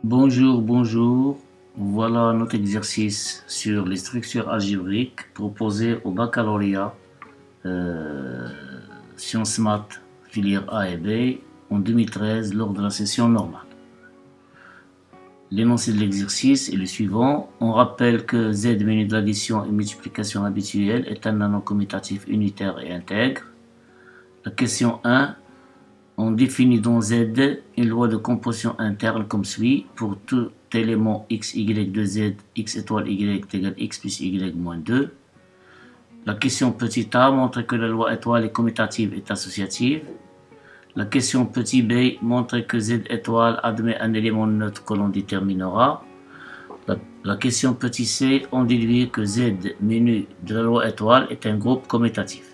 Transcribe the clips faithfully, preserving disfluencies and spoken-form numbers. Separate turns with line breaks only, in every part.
Bonjour, bonjour. Voilà notre exercice sur les structures algébriques proposées au baccalauréat euh, Sciences Maths filière A et B en deux mille treize lors de la session normale. L'énoncé de l'exercice est le suivant. On rappelle que Z menu de l'addition et multiplication habituelle est un anneau commutatif unitaire et intègre. La question un. On définit dans Z une loi de composition interne comme suit. Pour tout élément x, y de Z, x étoile y est égal à x plus y moins deux. La question petit a montre que la loi étoile est commutative et associative. La question petit b montre que Z étoile admet un élément neutre que l'on déterminera. La, la question petit c, on déduit que Z menu de la loi étoile est un groupe commutatif.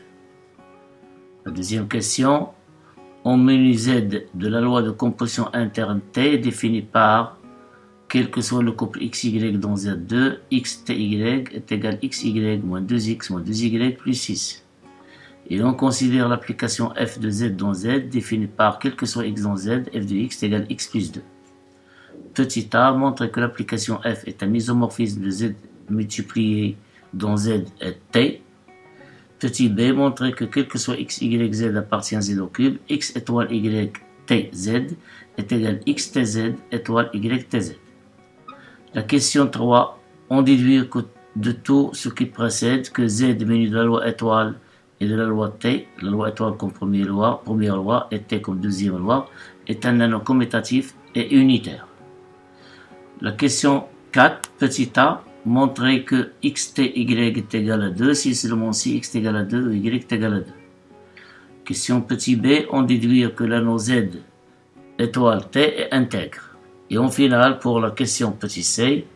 La deuxième question. On menu Z de la loi de composition interne T définie par, quel que soit le couple X Y dans Z deux, X T Y est égal à X Y moins deux X moins deux Y plus six. Et on considère l'application F de Z dans Z définie par, quel que soit X dans Z, F de X est égal à X plus deux. Petit a montre que l'application F est un isomorphisme de Z multiplié dans Z est T. Petit b montre que quel que soit x, y, z appartient à z au cube, x étoile y, t, z est égal à x, t, z étoile y, t, z. La question trois. On déduit de tout ce qui précède que z menu de la loi étoile et de la loi t, la loi étoile comme première loi, première loi et t comme deuxième loi, est un anneau commutatif et unitaire. La question quatre. Petit a. Montrer que xt, y est égal à deux si seulement si x est égal à deux ou y est égal à deux. Question petit b, on déduit que l'anneau z étoile t est intègre. Et en finale, pour la question petit c,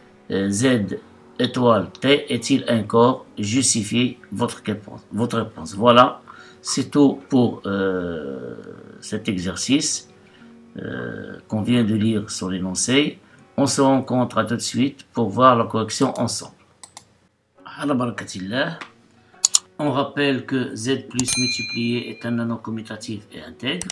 z étoile t est-il un corps? Justifiez votre réponse. Votre réponse. Voilà, c'est tout pour euh, cet exercice euh, qu'on vient de lire sur l'énoncé. On se rencontre à tout de suite pour voir la correction ensemble. On rappelle que Z plus multiplié est un anneau commutatif et intègre.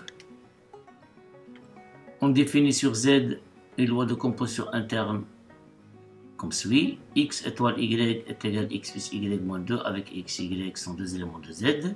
On définit sur Z une loi de composition interne comme suit. X étoile Y est égal à X plus Y moins deux avec X, Y sont deux éléments de Z.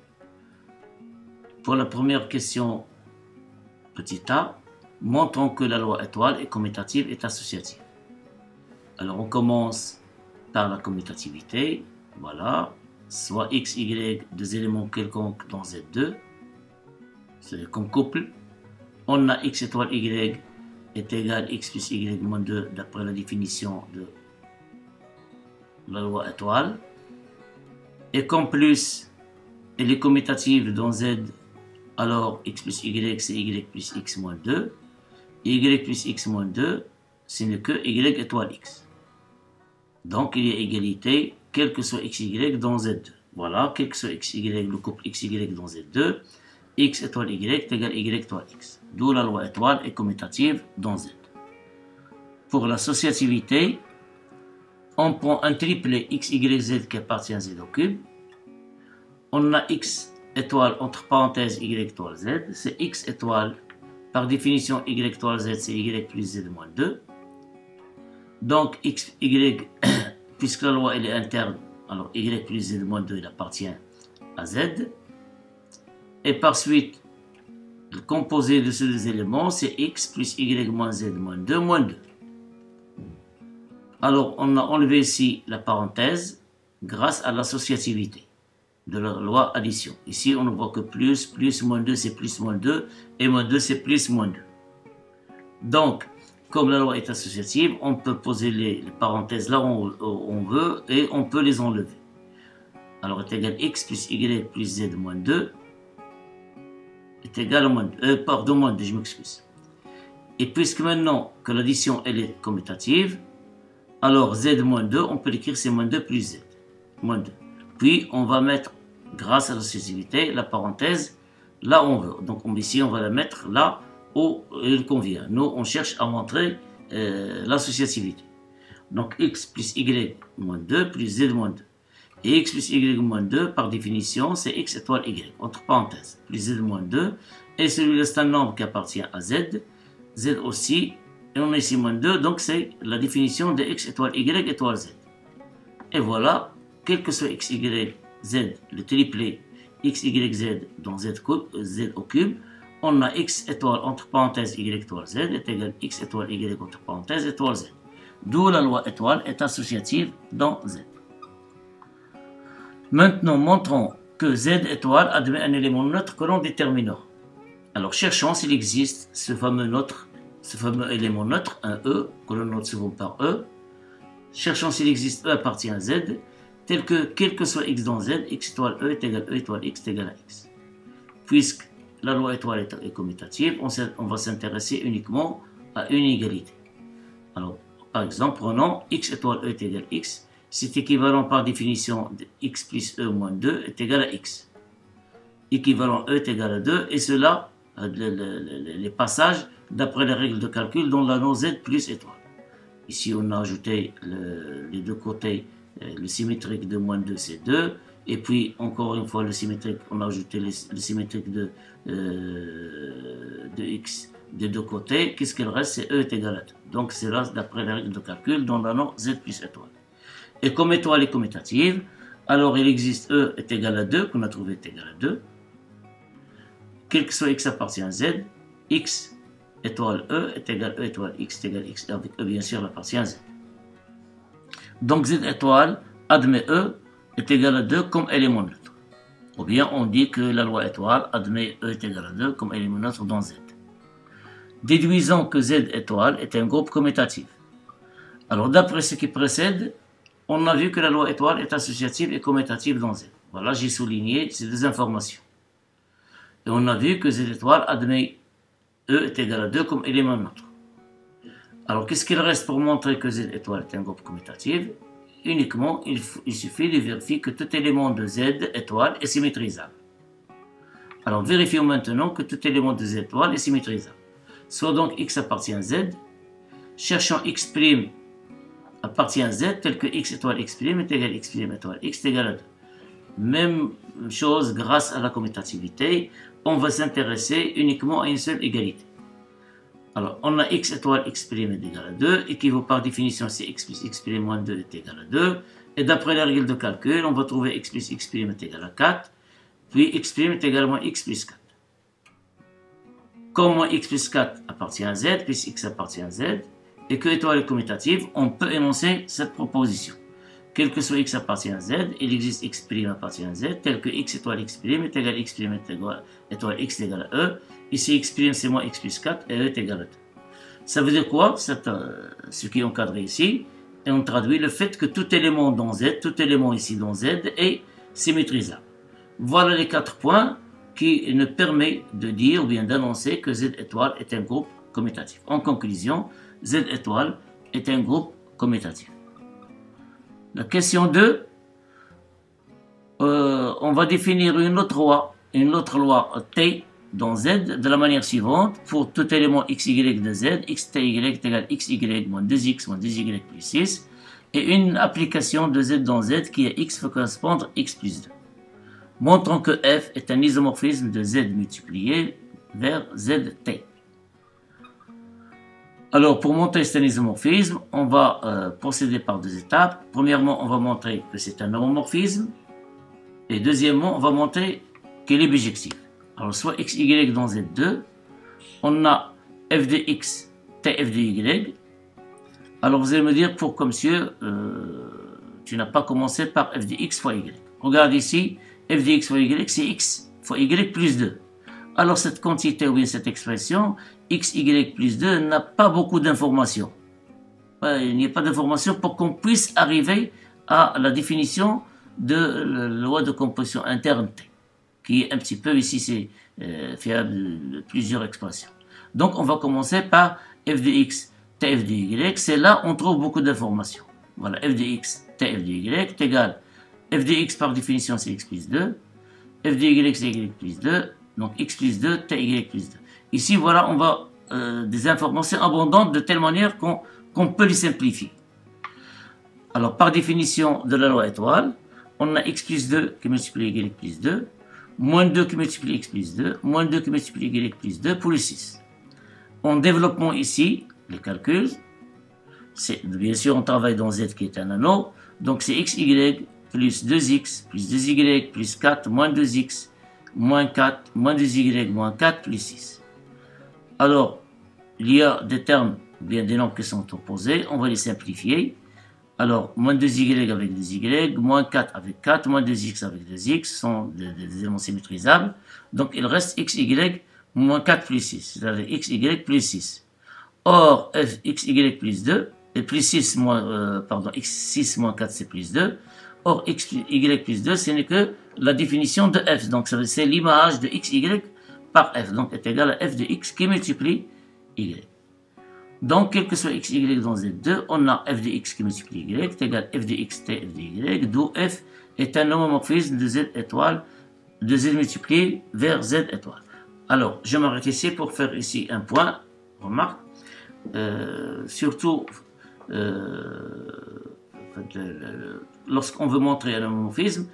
Pour la première question, petit a, montrons que la loi étoile est commutative et associative. Alors on commence par la commutativité. Voilà. Soit x, y, deux éléments quelconques dans Z deux. C'est comme couple. On a x étoile y est égal à x plus y moins deux d'après la définition de la loi étoile. Et comme plus elle est commutative dans Z, alors x plus y c'est y plus x moins deux. Y plus x moins deux, ce n'est que y étoile x. Donc il y a égalité, quel que soit xy dans Z deux. Voilà, quel que soit xy, le couple xy dans Z deux, x étoile y est égal à y étoile x. D'où la loi étoile est commutative dans Z. Pour l'associativité, on prend un triplet x, y, z qui appartient à Z au cube. On a x étoile entre parenthèses y étoile z, c'est x étoile. Par définition, y étoile z, c'est y plus z moins deux. Donc, x, y, puisque la loi elle est interne, alors y plus z moins deux, il appartient à z. Et par suite, le composé de ces deux éléments, c'est x plus y moins z moins deux moins deux. Alors, on a enlevé ici la parenthèse grâce à l'associativité de la loi addition. Ici, on ne voit que plus, plus, moins deux, c'est plus, moins deux, et moins deux, c'est plus, moins deux. Donc, comme la loi est associative, on peut poser les, les parenthèses là où on, où on veut, et on peut les enlever. Alors, est égal à x plus y plus z moins deux, est égal à moins deux, euh, pardon, moins deux, je m'excuse. Et puisque maintenant que l'addition, elle est commutative, alors z moins deux, on peut l'écrire, c'est moins deux plus z, moins deux. Puis, on va mettre, grâce à l'associativité, la parenthèse là où on veut. Donc, ici, on va la mettre là où il convient. Nous, on cherche à montrer euh, l'associativité. Donc, x plus y moins deux plus z moins deux. Et x plus y moins deux, par définition, c'est x étoile y, entre parenthèses, plus z moins deux. Et celui-là, c'est un nombre qui appartient à z. Z aussi Et on a ici moins deux, donc c'est la définition de x étoile y étoile z. Et voilà, quel que soit x, y, z, le triplet x, y, z dans z, z au cube, on a x étoile entre parenthèses y étoile z est égal à x étoile y entre parenthèses étoile z. D'où la loi étoile est associative dans z. Maintenant, montrons que z étoile admet un élément neutre que l'on déterminera. Alors, cherchons s'il existe ce fameux neutre, ce fameux élément neutre, un E, que l'on note souvent par E. Cherchons s'il existe E appartient à Z, tel que, quel que soit x dans Z, x étoile E est égal à E étoile x est égal à x. Puisque la loi étoile est, est commutative, on, on va s'intéresser uniquement à une égalité. Alors, par exemple, prenons x étoile E est égal à x, c'est équivalent par définition de x plus E moins deux est égal à x. Équivalent E est égal à deux, et cela, les, les, les passages d'après les règles de calcul dans l'anneau Z plus étoile. Ici, on a ajouté le, les deux côtés, le symétrique de moins deux, c'est deux. Et puis, encore une fois, le symétrique, on a ajouté le, le symétrique de, euh, de x des deux côtés. Qu'est-ce qu'il reste? C'est E est égal à deux. Donc, c'est là d'après les règles de calcul dans l'anneau Z plus étoile. Et comme étoile est commutative, alors il existe E est égal à deux, qu'on a trouvé est égal à deux. Quel que soit x appartient à Z, x étoile E est égal à E étoile x est égal à x, avec E bien sûr appartient à Z. Donc Z étoile admet E est égal à deux comme élément neutre. Ou bien on dit que la loi étoile admet E est égal à deux comme élément neutre dans Z. Déduisons que Z étoile est un groupe commutatif. Alors d'après ce qui précède, on a vu que la loi étoile est associative et commutative dans Z. Voilà, j'ai souligné ces deux informations. Et on a vu que Z étoile admet E est égal à deux comme élément neutre. Alors, qu'est-ce qu'il reste pour montrer que Z étoile est un groupe commutatif? Uniquement, il, il suffit de vérifier que tout élément de Z étoile est symétrisable. Alors, vérifions maintenant que tout élément de Z étoile est symétrisable. Soit donc x appartient à Z, cherchons x' appartient à Z, tel que x étoile x' est égal à x' étoile x est égal à deux. Même chose grâce à la commutativité, on va s'intéresser uniquement à une seule égalité. Alors, on a x étoile x' est égal à deux, équivaut par définition si x plus x' moins deux est égal à deux. Et d'après la règle de calcul, on va trouver x plus x' est égal à quatre, puis x' est également x plus quatre. Comme moins x plus quatre appartient à z, plus x appartient à z, et que étoile est commutative, on peut énoncer cette proposition. Quel que soit x appartient à z, il existe x' appartient à z, tel que x étoile x' est égal à x' est égal, étoile x est égal à e. Ici, x' c'est moins x plus quatre et e est égal à deux. Ça veut dire quoi? C'est, euh, ce qui est encadré ici. Et on traduit le fait que tout élément dans z, tout élément ici dans z est symétrisable. Voilà les quatre points qui nous permettent de dire ou bien d'annoncer que z étoile est un groupe commutatif. En conclusion, z étoile est un groupe commutatif. La question deux, euh, on va définir une autre loi, une autre loi T dans Z de la manière suivante. Pour tout élément xy de Z, xty est égal à xy moins deux x moins deux y plus six. Et une application de Z dans Z qui est x faut correspondre à x plus deux. Montrons que f est un isomorphisme de Z multiplié vers Zt. Alors, pour montrer cet isomorphisme, on va euh, procéder par deux étapes. Premièrement, on va montrer que c'est un homomorphisme. Et deuxièmement, on va montrer qu'il est bijectif. Alors, soit xy dans Z deux, on a f de x, tf de y. Alors, vous allez me dire, pourquoi, monsieur, euh, tu n'as pas commencé par f de x fois y. Regarde ici, f de x fois y, c'est x fois y plus deux. Alors, cette quantité, ou bien cette expression, xy plus deux, n'a pas beaucoup d'informations. Il n'y a pas d'informations pour qu'on puisse arriver à la définition de la loi de composition interne T, qui est un petit peu ici, c'est euh, fiable de plusieurs expressions. Donc, on va commencer par f de x, tf de y. C'est là on trouve beaucoup d'informations. Voilà, f de x, tf de y est égal f de x par définition, c'est x plus deux. F de y, c'est y plus deux. Donc, x plus deux, ty plus deux. Ici, voilà, on va euh, des informations abondantes de telle manière qu'on qu'on peut les simplifier. Alors, par définition de la loi étoile, on a x plus deux qui multiplie y plus deux, moins deux qui multiplie x plus deux, moins deux qui multiplie y plus deux pour le six. En développement ici, les calculs. Bien sûr, on travaille dans Z qui est un anneau. Donc, c'est xy plus deux x plus deux y plus quatre moins deux x moins quatre moins deux y moins quatre plus six. Alors, il y a des termes, bien des nombres qui sont opposés. On va les simplifier. Alors, moins deux y avec deux y, moins quatre avec quatre, moins deux x avec deux x sont des, des éléments symétrisables. Donc, il reste xy moins quatre plus six, c'est-à-dire xy plus six. Or, f xy plus deux, et plus six moins, euh, pardon, x six moins quatre, c'est plus deux. Or, xy plus deux, ce n'est que la définition de f. Donc, c'est l'image de xy par f. Donc, est égal à f de x qui multiplie y. Donc, quel que soit xy dans Z deux, on a f de x qui multiplie y, est égal à f de x t f de y, d'où f est un homomorphisme de Z étoile, de Z multiplié vers Z étoile. Alors, je m'arrête ici pour faire ici un point, remarque, euh, surtout euh, lorsqu'on veut montrer un homomorphisme,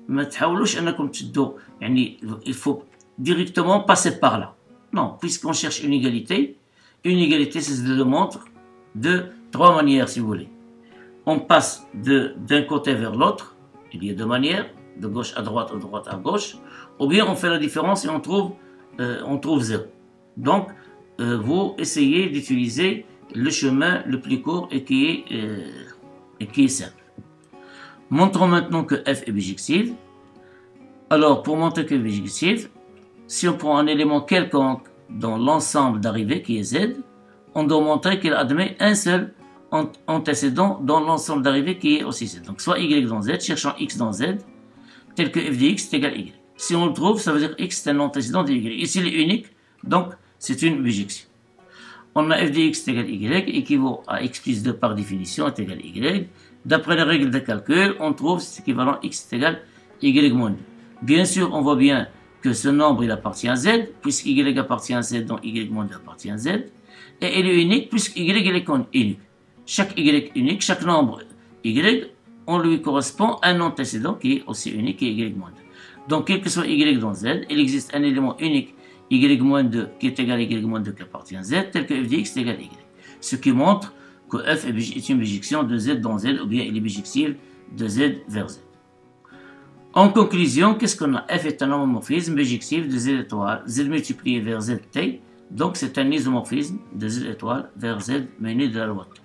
il faut directement passer par là. Non, puisqu'on cherche une égalité, une égalité, ça se démontre de trois manières, si vous voulez. On passe d'un côté vers l'autre, il y a deux manières, de gauche à droite, de droite à gauche, ou bien on fait la différence et on trouve, euh, on trouve zéro. Donc, euh, vous essayez d'utiliser le chemin le plus court et qui est, euh, et qui est simple. Montrons maintenant que f est bijective. Alors, pour montrer que f est bijective, si on prend un élément quelconque dans l'ensemble d'arrivée qui est Z, on doit montrer qu'il admet un seul antécédent dans l'ensemble d'arrivée qui est aussi Z. Donc, soit Y dans Z, cherchant X dans Z, tel que f de X est égal à Y. Si on le trouve, ça veut dire X est un antécédent de Y. Ici, il est unique, donc c'est une bijection. On a f de X est égal à Y, équivaut à X plus deux par définition est égal à Y. D'après les règles de calcul, on trouve cet équivalent X est égal à Y moins deux. Bien sûr, on voit bien que ce nombre il appartient à Z, puisque Y appartient à Z, donc Y moins deux appartient à Z, et il est unique puisque Y il est unique. Chaque Y unique, chaque nombre Y, on lui correspond un antécédent qui est aussi unique, qui est Y moins deux. Donc, quel que soit Y dans Z, il existe un élément unique Y moins deux qui est égal à Y moins deux qui appartient à Z, tel que f de X est égal à Y. Ce qui montre que f est une bijection de Z dans Z, ou bien il est bijective de Z vers Z. En conclusion, qu'est-ce qu'on a? F est un homomorphisme bijectif de Z étoile, Z multiplié vers Z T, donc c'est un isomorphisme de Z étoile vers Z mené de la loi T.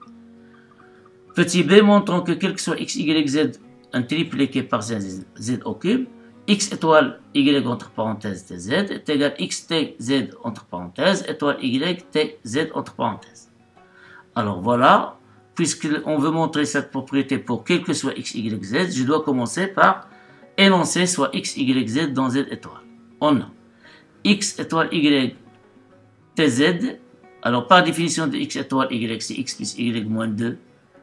Petit b, montrant que quel que soit x, y, z, un tripliqué par z, z au cube, x étoile y entre parenthèses tz est égal à x t z entre parenthèses étoile y t z entre parenthèses. Alors voilà, puisqu'on veut montrer cette propriété pour quel que soit x, y, z, je dois commencer par énoncer soit x, y, z dans z étoile. On a x étoile y tz, alors par définition de x étoile y, c'est x plus y moins deux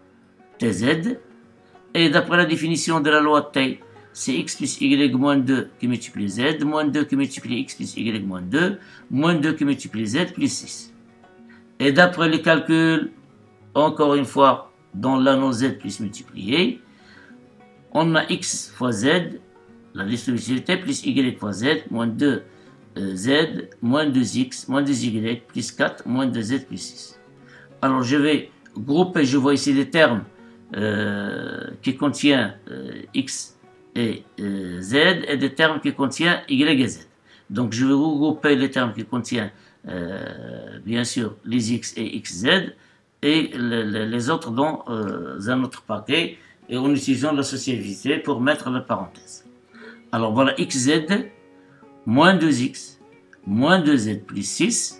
tz, et d'après la définition de la loi T, c'est x plus y moins deux qui multiplie z, moins deux qui multiplie x plus y moins deux, moins deux qui multiplie z plus six. Et d'après les calculs, encore une fois, dans l'anneau z plus multiplié, on a x fois z, la distributivité, plus y fois z, moins deux euh, z, moins deux x, moins deux y, plus quatre, moins deux z plus six. Alors je vais grouper, je vois ici des termes euh, qui contiennent euh, x et euh, z, et des termes qui contiennent y et z. Donc je vais regrouper les termes qui contiennent euh, bien sûr les x et xz, et le, le, les autres dans euh, un autre paquet, et en utilisant l'associativité pour mettre la parenthèse. Alors voilà xz moins deux x moins deux z plus six,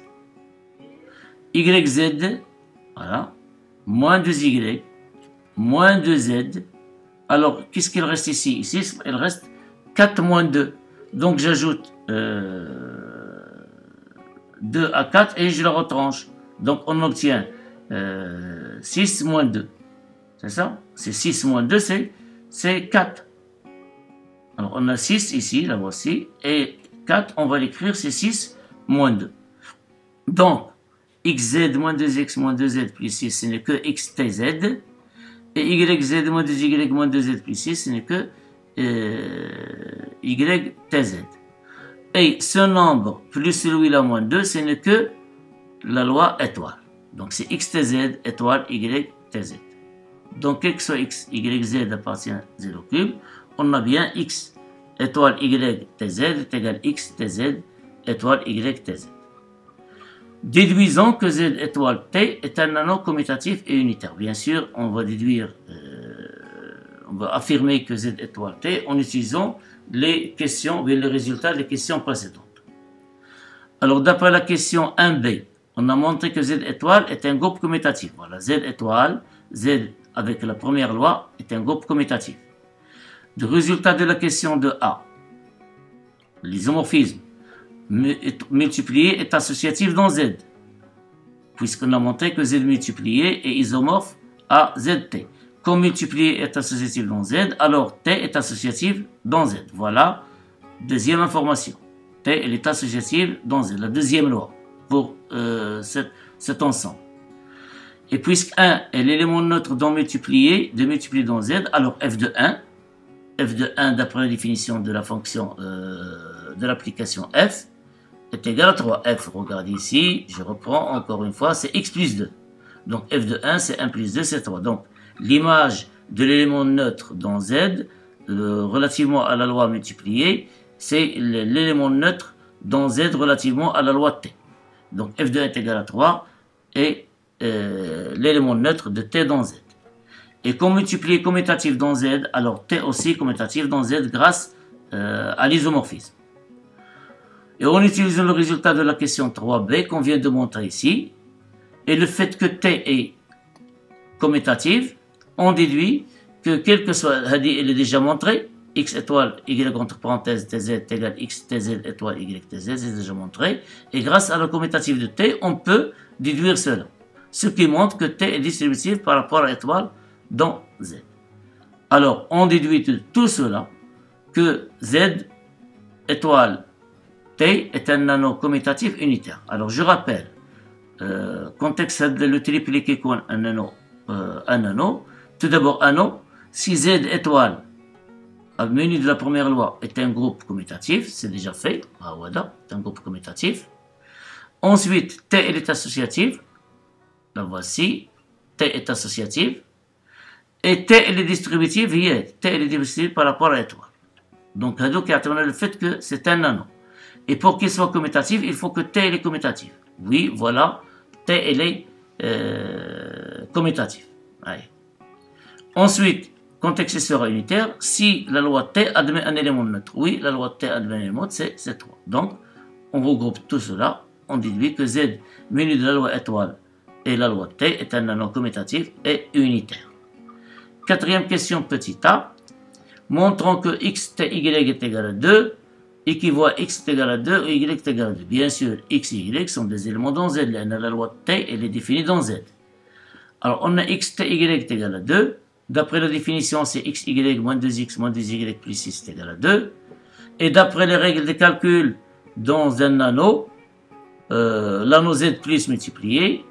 yz, voilà, moins deux y moins deux z. Alors qu'est-ce qu'il reste ici? Ici il reste quatre moins deux, donc j'ajoute euh, deux à quatre et je le retranche, donc on obtient euh, six moins deux, c'est ça? C'est six moins deux, c'est quatre. Alors on a six ici, la voici, et quatre, on va l'écrire, c'est six moins deux. Donc, xz moins deux x moins deux z plus six, ce n'est que xtz, et yz moins deux y moins deux z plus six, ce n'est que euh, ytz. Et ce nombre plus celui-là moins deux, ce n'est que la loi étoile. Donc c'est x t z étoile y t z. Donc quel que soit x, y, z appartient à z au cube, on a bien x étoile y t z est égal à x t z étoile y t z. Déduisons que z étoile t est un anneau commutatif et unitaire. Bien sûr, on va déduire, euh, on va affirmer que z étoile t en utilisant les questions, ou les résultats des questions précédentes. Alors d'après la question un b, on a montré que z étoile est un groupe commutatif. Voilà, z étoile, z avec la première loi est un groupe commutatif. Le résultat de la question de A, l'isomorphisme multiplié est associatif dans Z, puisqu'on a montré que Z multiplié est isomorphe à Z T. Comme multiplié est associatif dans Z, alors T est associatif dans Z. Voilà, deuxième information. T elle est associative dans Z, la deuxième loi pour euh, cet, cet ensemble. Et puisque un est l'élément neutre dans multiplié, de multiplier dans Z, alors f de un, f de un d'après la définition de la fonction euh, de l'application f, est égal à trois. F, regardez ici, je reprends encore une fois, c'est x plus deux. Donc f de un, c'est un plus deux, c'est trois. Donc l'image de l'élément neutre dans Z, euh, relativement à la loi multipliée, c'est l'élément neutre dans Z relativement à la loi T. Donc f de un est égal à trois et euh, l'élément neutre de T dans Z. Et comme multiplié commutatif dans Z, alors T aussi commutatif dans Z grâce euh, à l'isomorphisme. Et en utilisant le résultat de la question trois b qu'on vient de montrer ici, et le fait que T est commutatif, on déduit que quel que soit, il est déjà montré, x étoile y entre parenthèses tz est égal x tz étoile y tz, c'est déjà montré, et grâce à la commutatif de T, on peut déduire cela. Ce qui montre que T est distributif par rapport à étoile dans Z. Alors, on déduit de tout cela que Z étoile T est un anneau commutatif unitaire. Alors, je rappelle, euh, contexte de le tripliqué comme un anneau, euh, un anneau. Tout d'abord, anneau, si Z étoile, à menu de la première loi, est un groupe commutatif, c'est déjà fait, ah, voilà, c'est un groupe commutatif. Ensuite, T elle est associative, la voici, T est associative. Et T elle est distributive, T elle est distributive par rapport à l'étoile. Donc, on a le fait que c'est un anneau. Et pour qu'il soit commutatif, il faut que T elle est commutatif. Oui, voilà, T elle est euh, commutatif. Allez. Ensuite, contexte sera unitaire, si la loi T admet un élément neutre. Oui, la loi T admet un élément neutre, c'est trois. Donc, on regroupe tout cela, on déduit que Z, menu de la loi étoile et la loi T, est un anneau commutatif et unitaire. Quatrième question, petit a. Montrons que x, t, y est égal à deux, équivaut à x est égal à deux ou y est égal à deux. Bien sûr, x et y sont des éléments dans Z. La loi T, elle est définie dans Z. Alors, on a x, t, y est égal à deux. D'après la définition, c'est x, y moins deux x moins deux y plus six est égal à deux. Et d'après les règles de calcul dans un anneau, euh, l'anneau Z plus multiplié,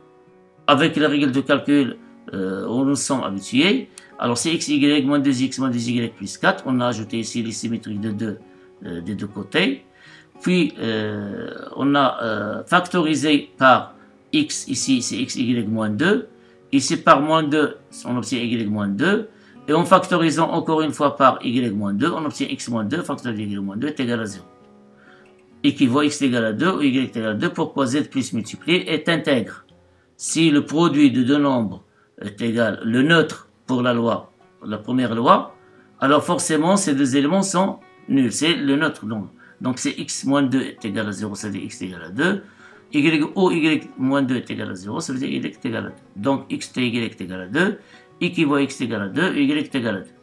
avec les règles de calcul euh, où nous sommes habitués, alors c'est x, y moins deux x moins deux y plus quatre. On a ajouté ici les symétries de deux euh, des deux côtés. Puis, euh, on a euh, factorisé par x, ici c'est x, y moins deux. Ici, par moins deux, on obtient y moins deux. Et en factorisant encore une fois par y moins deux, on obtient x moins deux, facteur de y moins deux est égal à zéro. Équivaut x est égal à deux ou y est égal à deux. Pourquoi z plus multiplié est intègre? Si le produit de deux nombres est égal, le neutre pour la loi, la première loi, alors forcément ces deux éléments sont nuls. C'est le neutre donc. Donc c'est x moins deux est égal à zéro, ça veut dire x est égal à deux. Y ou y moins deux est égal à zéro, ça veut dire y est égal à deux. Donc x t y est égal à deux, équivaut à x est égal à deux, y est égal à deux.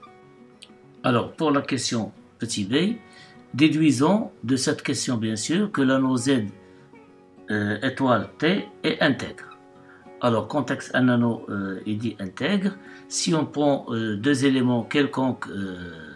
Alors pour la question petit b, déduisons de cette question bien sûr que l'anneau Z euh, étoile T est intègre. Alors contexte un anneau euh, est dit intègre. Si on prend euh, deux éléments quelconques euh,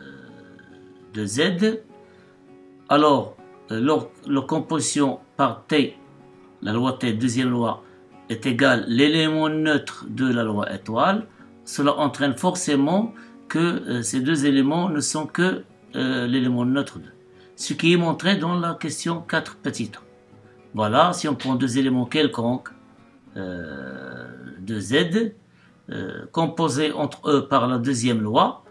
de Z, alors euh, leur, leur composition par T, la loi T, deuxième loi, est égale l'élément neutre de la loi étoile, cela entraîne forcément que euh, ces deux éléments ne sont que euh, l'élément neutre de. Ce qui est montré dans la question quatre petit a. Voilà, si on prend deux éléments quelconques, euh, de Z, euh, composé entre eux par la deuxième loi,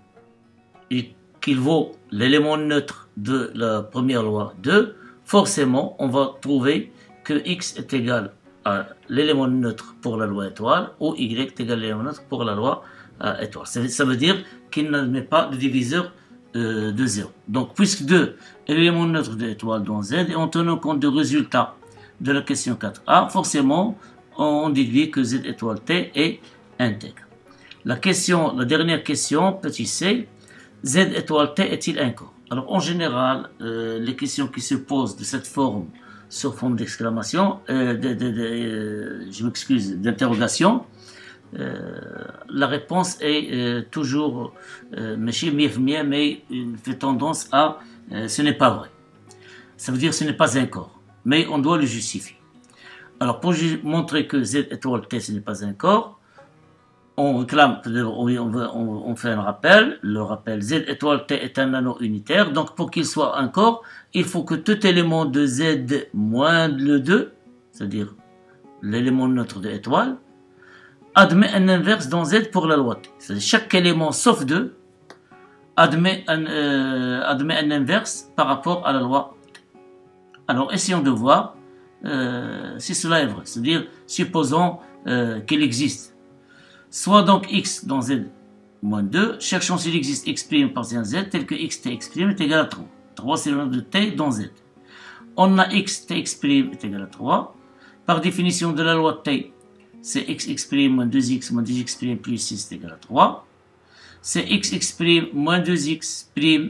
et qu'il vaut l'élément neutre de la première loi deux, forcément, on va trouver que X est égal à l'élément neutre pour la loi étoile, ou Y est égal à l'élément neutre pour la loi euh, étoile. Ça, ça veut dire qu'il n'admet pas de diviseur euh, de zéro. Donc, puisque deux est l'élément neutre de l'étoile dans Z, et en tenant compte du résultat de la question quatre A, forcément, on déduit que Z étoile T est intègre. La question, la dernière question, petit c, Z étoile T est-il un corps? Alors, en général, euh, les questions qui se posent de cette forme, sur forme d'exclamation, euh, de, de, de, euh, je m'excuse, d'interrogation, euh, la réponse est euh, toujours, euh, mais il fait tendance à euh, ce n'est pas vrai. Ça veut dire ce n'est pas un corps, mais on doit le justifier. Alors, pour montrer que Z étoile T, ce n'est pas un corps, on réclame, on, on, on fait un rappel, le rappel Z étoile T est un anneau unitaire, donc pour qu'il soit un corps, il faut que tout élément de Z moins le deux, c'est-à-dire l'élément neutre de étoile, admet un inverse dans Z pour la loi T. C'est-à-dire chaque élément sauf deux admet un, euh, admet un inverse par rapport à la loi T. Alors essayons de voir euh, si cela est vrai, c'est-à-dire supposons euh, qu'il existe soit donc x dans z moins deux, cherchons s'il existe x' par z tel que xt x' est égal à trois. trois c'est le nombre de t dans z. On a x tx' est égal à trois. Par définition de la loi t, c'est xx' moins deux x moins deux x' plus six est égal à trois. C'est xx' moins deux x',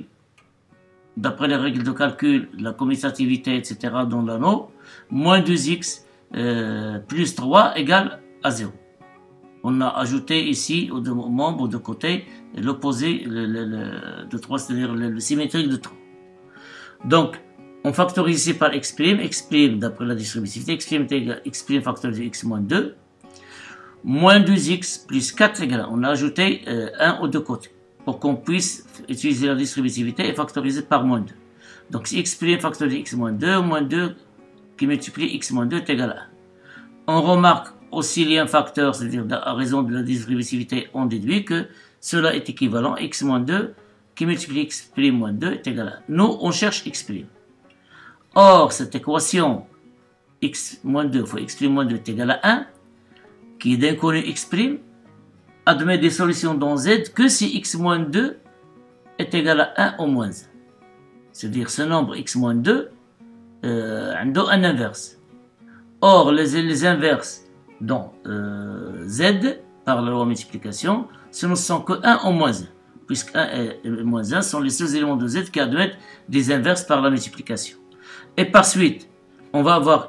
d'après les règles de calcul, la commutativité, et cetera dans l'anneau, moins deux x euh, plus trois égale à zéro. On a ajouté ici aux deux membres de côté l'opposé le, le, le, de trois, c'est-à-dire le, le symétrique de trois. Donc, on factorise ici par x', x' d'après la distributivité, x' est égal à x' factorisé x moins deux, moins deux x plus quatre égale à un. On a ajouté euh, un aux deux côtés pour qu'on puisse utiliser la distributivité et factoriser par moins deux. Donc, si x' factorisé x moins deux, moins deux qui multiplie x moins deux est égal à un. On remarque aussi, il y a un facteur, c'est-à-dire à raison de la distributivité, on déduit que cela est équivalent à x moins deux qui multiplie x' moins deux est égal à un. Nous, on cherche x'. Or, cette équation x moins deux fois x' moins deux est égal à un, qui est d'inconnu x', admet des solutions dans z que si x moins deux est égal à un ou moins un. C'est-à-dire ce nombre x moins deux euh, a un inverse. Or, les, les inverses dans euh, z, par la loi multiplication, ce ne sont que un ou moins un, puisque un et moins un sont les seuls éléments de z qui admettent des inverses par la multiplication. Et par suite, on va avoir,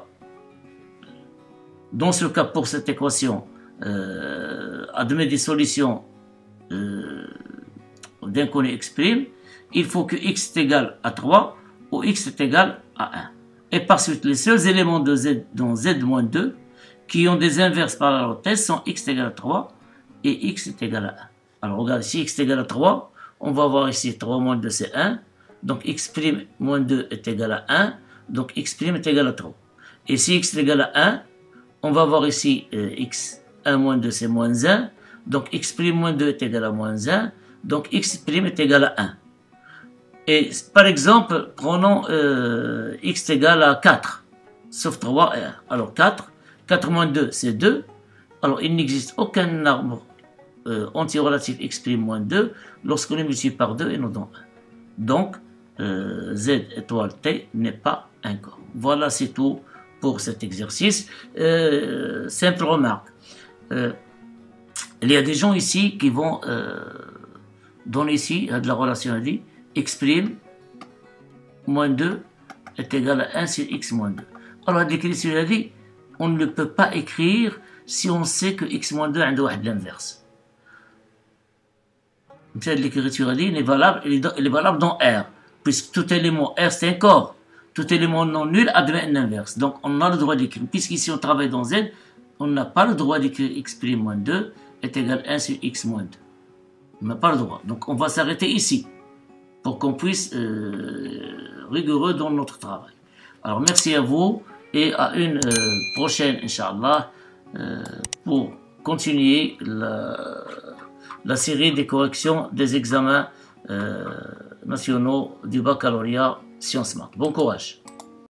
dans ce cas, pour cette équation, euh, admet des solutions euh, d'inconnu x', il faut que x est égal à trois ou x est égal à un. Et par suite, les seuls éléments de z dans z moins deux qui ont des inverses par la loi T sont x est égal à trois et x est égal à un. Alors regarde, si x est égal à trois, on va voir ici trois moins deux c'est un, donc x' moins deux est égal à un, donc x' est égal à trois. Et si x est égal à un, on va voir ici euh, x un moins deux c'est moins un, donc x' moins deux est égal à moins un, donc x' est égal à un. Et par exemple, prenons euh, x égale à quatre, sauf trois et un. Alors quatre, quatre moins deux c'est deux, alors il n'existe aucun arbre euh, antirelatif x' moins deux lorsqu'on le multiplie par deux et nous donne un. Donc, euh, z étoile t n'est pas un corps. Voilà, c'est tout pour cet exercice. Euh, simple remarque. Euh, il y a des gens ici qui vont euh, donner ici de la relation à dit x' moins deux est égal à un sur x moins deux. Alors, il a dit, on ne peut pas écrire si on sait que x moins deux a l'inverse. L'écriture a dit, il est valable, il est valable dans R, puisque tout élément R c'est un corps, tout élément non nul admet un inverse. Donc, on a le droit d'écrire. Puisqu'ici on travaille dans Z, on n'a pas le droit d'écrire x' moins deux est égal à un sur x moins deux. On n'a pas le droit. Donc, on va s'arrêter ici pour qu'on puisse euh, rigoureux dans notre travail. Alors, merci à vous et à une euh, prochaine, Inch'Allah. euh, pour continuer la, la série des corrections des examens euh, nationaux du baccalauréat Sciences Maths. Bon courage!